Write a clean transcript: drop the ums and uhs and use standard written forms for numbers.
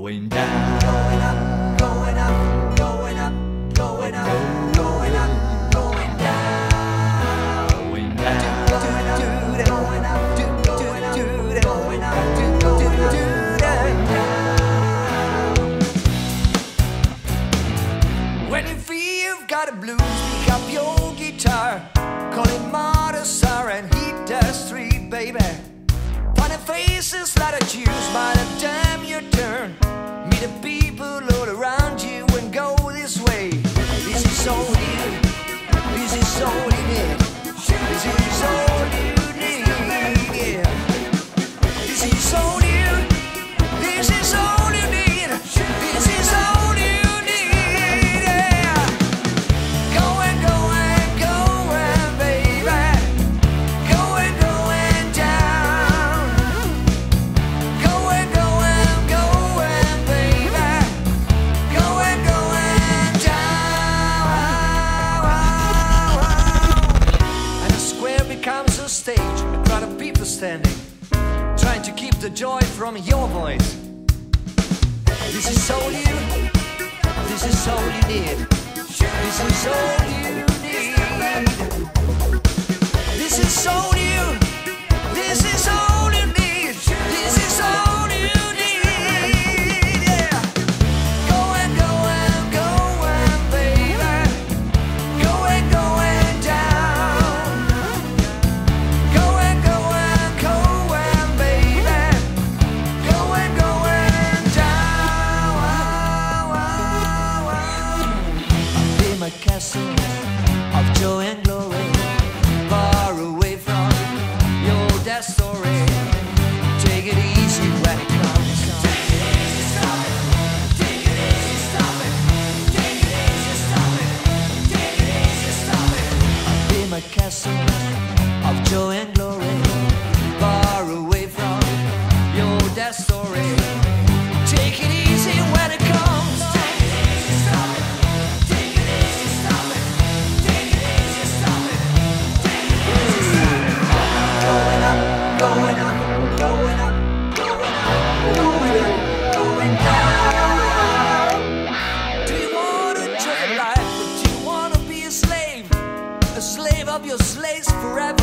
going down. Going up, going up, going up, going up, going up, going down. Going down. Going up, going up, going up, going up, going down. When you feel you've got a blues, pick up your guitar, call it Martha and hit the street, baby. Funny faces, lot of cheers by the time you turn. Meet the people all around you and go this way. This is all you, this is all you need. This is all you need, yeah. This is all you, this is all you need. This is all you need, yeah. Going, going, going, baby. Going, going down. Going, going, going, baby. Going, going down. And a square becomes a stage, a crowd of people standing, trying to keep the joy from your voice. This is all you, this is all you need. This is all you need. This is all you, this is all you need. This is all you need, yeah. Going, going, going, baby. Going, going down. Going, going, going, baby. Going, going down. In my castle of joy and glory, far away from your death story. Take it easy when it comes. Take it easy, stop it. Take it easy, stop it. Take it easy, stop it. Take it easy, stop it. In my castle of joy and glory, far away from your death story. Take it easy when it comes. Take it easy, stop it. Take it easy, stop it. Take it easy, stop it. Take it easy, stop it. Going up, going up, going up, going up, going up, going down. Do you want to enjoy your life, or do you want to be a slave of your slaves forever?